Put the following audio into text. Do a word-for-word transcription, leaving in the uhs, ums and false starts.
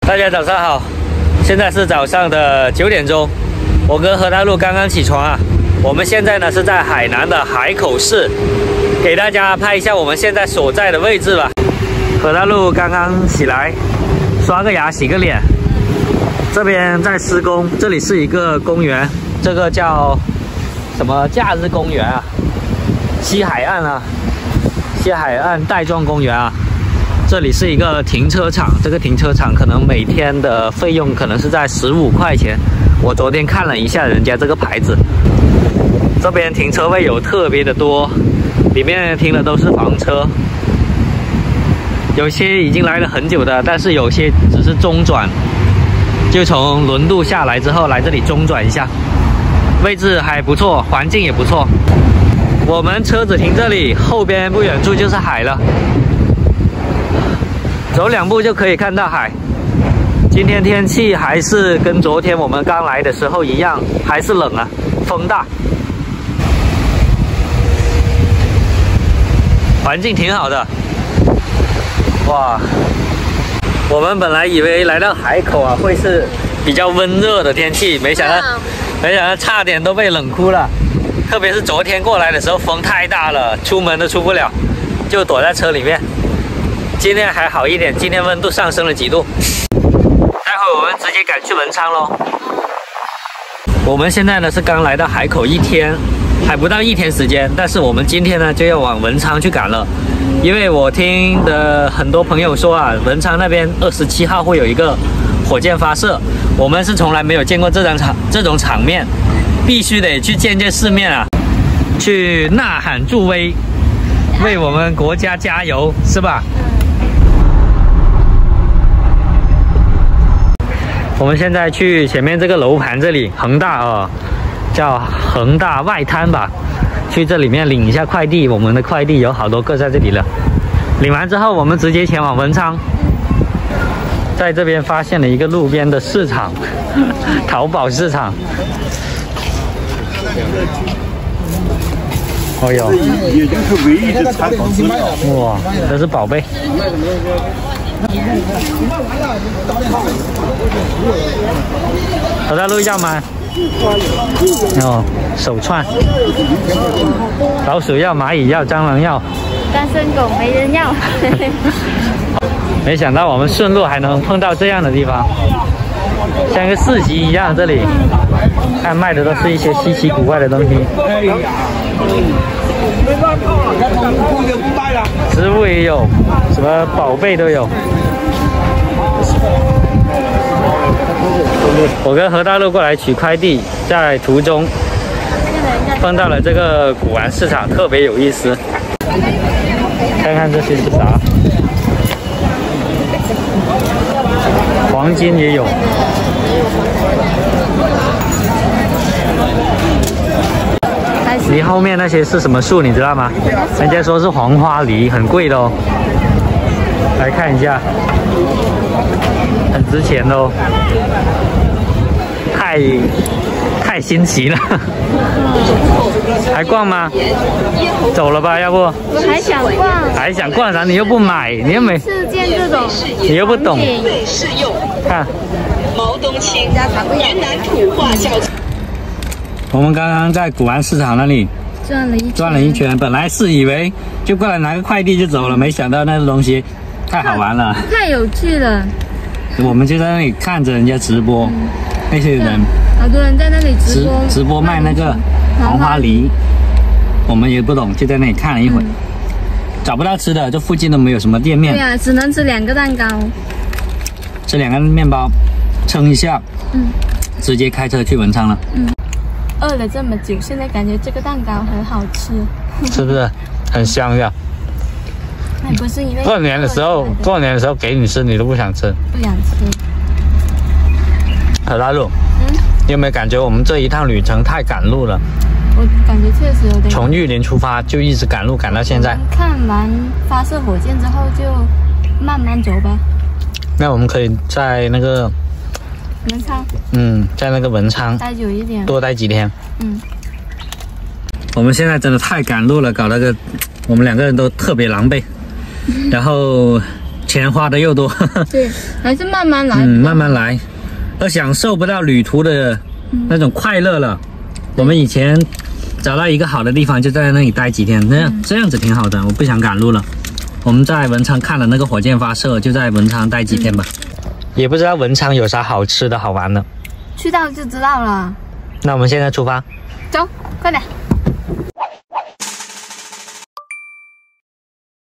大家早上好，现在是早上的九点钟，我跟何大陆刚刚起床啊。我们现在呢是在海南的海口市，给大家拍一下我们现在所在的位置吧。何大陆刚刚起来，刷个牙，洗个脸。这边在施工，这里是一个公园，这个叫什么假日公园啊？西海岸啊，西海岸带状公园啊。这里是一个停车场，这个停车场可能每天的费用可能是在十五块钱。我昨天看了一下人家这个牌子，这边停车位有特别的多，里面停的都是房车，有些已经来了很久的，但是有些只是中转，就从轮渡下来之后来这里中转一下，位置还不错，环境也不错。我们车子停这里，后边不远处就是海了。走两步就可以看到海。今天天气还是跟昨天我们刚来的时候一样，还是冷啊，风大。环境挺好的。哇，我们本来以为来到海口啊会是比较温热的天气，没想到，没想到差点都被冷哭了。特别是昨天过来的时候，风太大了，出门都出不了，就躲在车里面。今天还好一点，今天温度上升了几度。待会我们直接赶去文昌咯。我们现在呢是刚来到海口一天，还不到一天时间，但是我们今天呢就要往文昌去赶了。因为我听的很多朋友说啊，文昌那边二十七号会有一个火箭发射，我们是从来没有见过这张场这种场面，必须得去见见世面啊，去呐喊助威，为我们国家加油，是吧？我们现在去前面这个楼盘这里，恒大哦，叫恒大外滩吧，去这里面领一下快递。我们的快递有好多个在这里了，领完之后我们直接前往文昌。在这边发现了一个路边的市场，淘宝市场。哦哟，也就是唯一的参考资料。哇，这是宝贝。何大陆要吗？哦，手串。老鼠要，蚂蚁要，蟑螂要， 单身狗没人要。 没想到我们顺路还能碰到这样的地方，像个市集一样。这里看卖的都是一些稀奇古怪的东西，植物也有，什么宝贝都有。我跟何大陆过来取快递，在途中碰到了这个古玩市场，特别有意思。看看这些是啥？黄金也有。离后面那些是什么树，你知道吗？人家说是黄花梨，很贵的哦。来看一下，很值钱的哦。太太新奇了。还逛吗？走了吧，要不？ 我还想逛。 还想逛啥？你又不买，你又没。 是见这种， 你又不懂。 适用。 看。 毛东青云南土话小。 我们刚刚在古玩市场那里转了一圈， 转了一圈，本来是以为就过来拿个快递就走了，没想到那个东西太好玩了， 太有趣了。 我们就在那里看着人家直播，嗯、那些人好多人在那里直播直直播卖那个黄花梨，我们也不懂，就在那里看了一会儿，嗯、找不到吃的，这附近都没有什么店面。 对啊，只能吃两个蛋糕， 吃两个面包，撑一下， 嗯， 直接开车去文昌了。 嗯。饿了这么久，现在感觉这个蛋糕很好吃， 是不是很香呀？ 那不是因为过年的时候，过年的时候给你吃，你都不想吃。 不想吃。 何大陆， 嗯， 你有没有感觉我们这一趟旅程太赶路了？ 我感觉确实有点。从玉林出发就一直赶路赶到现在。 看完发射火箭之后就慢慢走吧。 那我们可以在那个。 文昌， 嗯，在那个文昌待久一点， 多待几天。 嗯， 我们现在真的太赶路了，搞那个我们两个人都特别狼狈，然后钱花的又多。 对，还是慢慢来。 嗯，慢慢来，要享受不到旅途的那种快乐了。我们以前找到一个好的地方，就在那里待几天，这样、嗯、这样子挺好的。我不想赶路了。我们在文昌看了那个火箭发射，就在文昌待几天吧。嗯、也不知道文昌有啥好吃的好玩的， 去到就知道了。 那我们现在出发， 走，快点。